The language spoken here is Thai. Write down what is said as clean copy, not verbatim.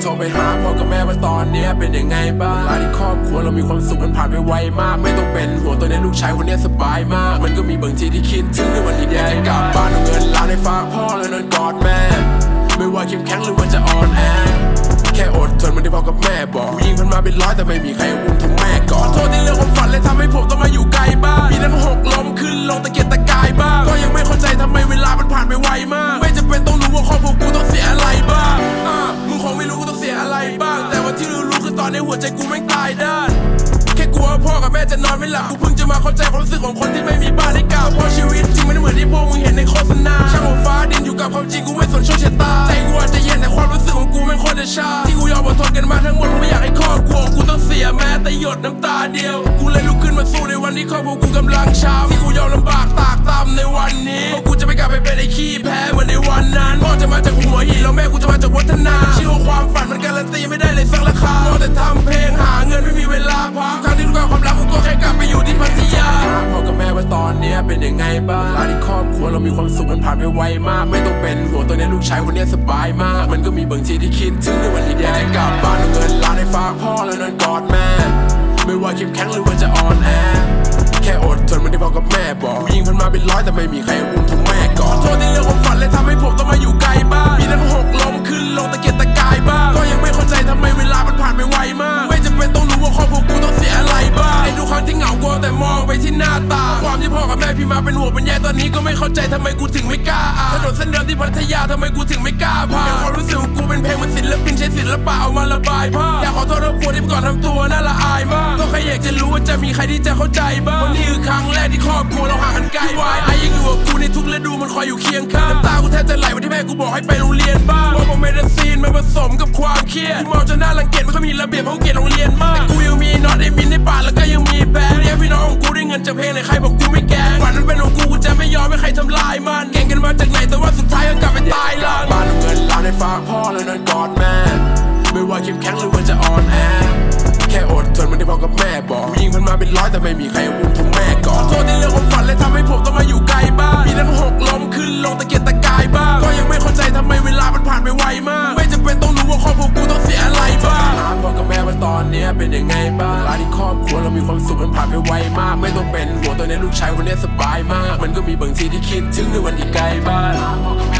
โทรไปหาพ่อกับแม่ว่าตอนนี้เป็นยังไงบ้างเวลาที่ครอบครัวเรามีความสุขมันผ่านไปไวมากไม่ต้องเป็นห่วงตัวนี้ลูกชายคนนี้สบายมากมันก็มีบางทีที่คิดถึงในวันที่แย่กลับบ้านเอาเงินล้านให้ฝากพ่อแล้วนอนกอดแม่ไม่ว่าเข้มแข็งหรือว่าจะอ่อนแอแค่อดทนมันได้พ่อกับแม่บอกผู้หญิงพันมาเป็นร้อยแต่ไม่มีใครอุ้มทั้งแม่ก่อนขอโทษที่เรื่องความฝันเลยทำให้ผมต้องมาอยู่ไกลบ้านมีทั้งหกล้มขึ้นลงตะเกียกตะกายบ้างก็ยังไม่เข้าใจทำไมเวลามันผ่านไปไวมากไม่จำเป็นต้องรู้ว่าครอบครัวกูต้องเสียอะไรบ้างมึงคงไม่รู้กูต้องเสียอะไรบ้างแต่ว่าที่รู้คือตอนในหัวใจกูไม่ตายด้านแค่กลัวพ่อกับแม่จะนอนไม่หลับกูเพิ่งจะมาเข้าใจความรู้สึกของคนที่ไม่มีบ้านให้กล่าวเพราะชีวิตจริงมันเหมือนที่พวกมึงเห็นในโฆษณาช่างหัวฟ้าดินอยู่กับความจริงกูไม่สนโชคชะตาใจกูอาจจะเย็นแต่ความรู้สึกของกูไม่ค่อยจะชาที่กูยอมอดทนกันมาทั้งหมดเพราะไม่อยากให้ครอบครัวกูต้องเสียแม้แต่หยดน้ำตาเดียวกูเลยลุกขึ้นมาสู้ในวันที่ครอบครัวกูกำลังช้าที่กูยอมลำบากตากตำในวันนี้เพราะกูจะไม่กลับไปเป็นไอ้ขี้แพ้เหมือนในวันนั้นพ่อจะมาจากหัวหินแล้วแม่กูจะมาจากวัฒนาเชื่อว่าความฝันมันการันตีไม่ได้เลยสักราคาแต่ทำเพลงหาเงินไม่มีเวลาพักครั้งที่รู้ความรักกูก็แค่กลับไปอยู่ที่พัทยาพ่อกับแม่ว่าตอนนี้เป็นยังไงบ้างเวลาที่ครอบครัวเรามีความสุขมันผ่านไปไวมากไม่ต้องเป็นห่วงตัวนี้ลูกชายคนนี้สบายมากมันก็มีบางทีที่คิดถึงในวันที่แย่กลับบ้านเอาเงินล้านให้ฝากพ่อแล้วนอนกอดแม่ไม่ว่าเข้มแข็งหรือว่าจะอ่อนแอแค่อดทนมันได้พ่อกับแม่บอกผู้หญิงพันมาเป็นร้อยแต่ไม่มีใครอุ้มทั้งแม่ก่อนขอโทษที่เรื่องความฝันเลยทำให้ผมต้องมาอยู่ไกลบ้านมีทั้งหกล้มขึ้นลงตะเกียกตะกายบ้างก็ยังไม่เข้าใจทำไมเวลามันผ่านไปไวมากไม่จำเป็นต้องรู้ว่าครอบครัวกูต้องเสียอะไรบ้างไอ้ทุกครั้งที่เหงากูแต่มองไปที่หน้าตาความที่พ่อกับแม่พี่มาเป็นห่วงเป็นใยตอนนี้ก็ไม่เข้าใจทำไมกูถึงไม่กล้าถนนเส้นเดิมที่พัทยาทำไมกูถึงไม่กล้าพาความรู้สึกของกูเป็นเพลงมันศิลปินใช้ศิลปะเอามาระบายผ้าอยากขอโทษครอบครัวที่ก่อนทำตัวน่าละอายมากก็แค่อยากจะรู้ว่าจะมีใครที่จะเข้าใจบ้างวันนี้คือครั้งแรกที่ครอบครัวเราห่างกันไกลวายไอ้ยังอยู่กับกูในทุกฤดูมันคอยอยู่เคียงข้างน้ำตากูแทบจะไหลวันที่แม่กูบอกให้ไปโรงเรียนบ้างว่าผมเมดิซีนมันผสมกับความเครียดที่มองจนน่ารังเกียจไม่ค่อยมีระเบียบเพราะเกลียดโรงเรียนมากแต่กูยังมีน็อตไอ้มินในป่าแล้วก็ยังมีแบงค์เรียกพี่น้องของกูได้เงินจากเพลงไหนใครบอกกูไม่แกงฝันมันเป็นของกูจะไม่ยอมให้ใครทำลายมันเก่งกันมาจากไหนแต่ว่าสุดท้ายก็กลับไปตายหลังบ้านเอาเงินล้านให้ฝากพ่อแล้วนอนกอดแม่ไม่ว่าเข้มแข็งหรือว่าจะอ่อนแอแค่อดทนมันได้พ่อกับแม่บอกผู้หญิงพันมาเป็นร้อยแต่ไม่มีใครอุ้มทั้งแม่ก่อนขอโทษที่เรื่องความฝันเลยทำให้ผมต้องมาอยู่ไกลบ้านมีทั้งหกล้มขึ้นลงตะเกียกตะกายบ้างก็ยังไม่เข้าใจทำไมเวลามันผ่านไปไวมากไม่จำเป็นต้องรู้ว่าครอบครัวกูต้องเสียอะไรบ้างพ่อกับแม่ว่าตอนนี้เป็นยังไงบ้างเวลาที่ครอบครัวเรามีความสุขมันผ่านไปไวมากไม่ต้องเป็นห่วงตัวนี้ลูกชายคนนี้สบายมากมันก็มีบางทีที่คิดถึงในวันที่ไกลบ้าน